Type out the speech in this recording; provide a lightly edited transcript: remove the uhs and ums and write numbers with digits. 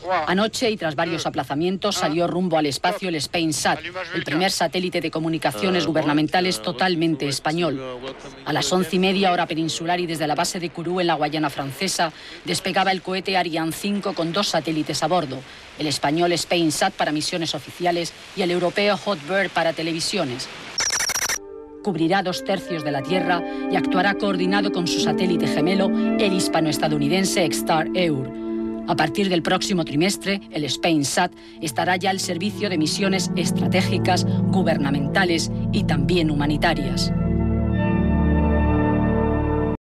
Anoche, y tras varios aplazamientos, salió rumbo al espacio el SpainSat, el primer satélite de comunicaciones gubernamentales totalmente español. A las 11:30 hora peninsular y desde la base de Kourou en la Guayana Francesa, despegaba el cohete Ariane 5 con 2 satélites a bordo, el español SpainSat para misiones oficiales y el europeo Hotbird para televisiones. Cubrirá 2/3 de la Tierra y actuará coordinado con su satélite gemelo, el hispano-estadounidense Star-EUR. A partir del próximo trimestre, el SpainSat estará ya al servicio de misiones estratégicas, gubernamentales y también humanitarias.